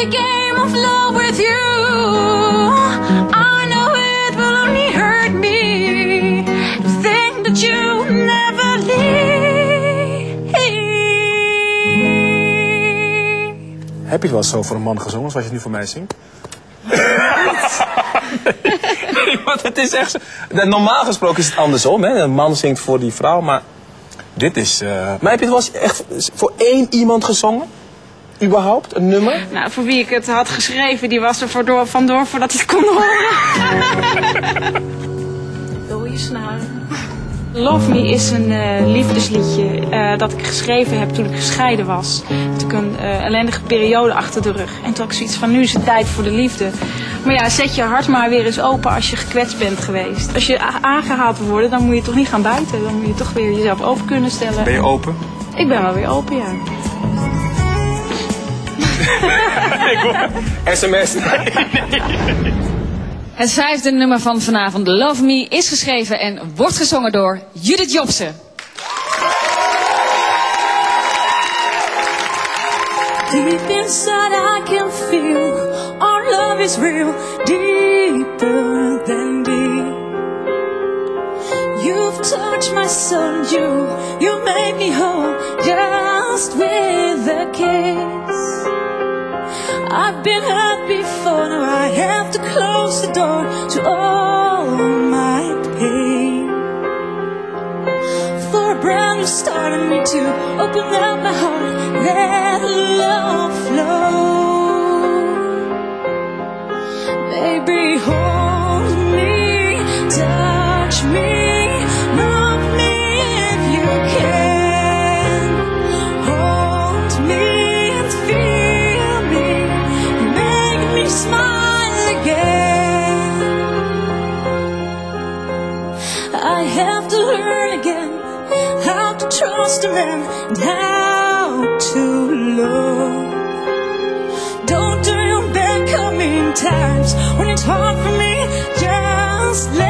play a game of love with you. I know it will only hurt me to think that you never leave. Heb je wel eens zo voor een man gezongen zoals je het nu voor mij zingt? Nee, want het is echt zo. Normaal gesproken is het andersom, hè? Een man zingt voor die vrouw, maar dit is... Maar heb je het wel eens echt voor één iemand gezongen? Überhaupt? Een nummer? Nou, voor wie ik het had geschreven, die was er vandoor voordat hij het kon horen. Wil je snaren? Love Me is een liefdesliedje dat ik geschreven heb toen ik gescheiden was. Toen ik een ellendige periode achter de rug. En toen had ik zoiets van, nu is het tijd voor de liefde. Maar ja, zet je hart maar weer eens open als je gekwetst bent geweest. Als je aangehaald wil worden, dan moet je toch niet gaan buiten. Dan moet je toch weer jezelf open kunnen stellen. Ben je open? Ik ben wel weer open, ja. Ik hoor sms. Het 5e nummer van vanavond, Love Me, is geschreven en wordt gezongen door Judith Jobsen. Deep inside I can feel our love is real, deeper than deep. You've touched my soul, you made me whole, just with a kiss. I've been hurt before, now I have to close the door to all my pain. For a brand new start, I need to open up my heart, let love flow. Baby, hold me, touch me, love me if you can. Hold me and feel me, make me smile again. I have to learn again how to trust a man and how to love. Don't turn your back on me in times when it's hard for me, just let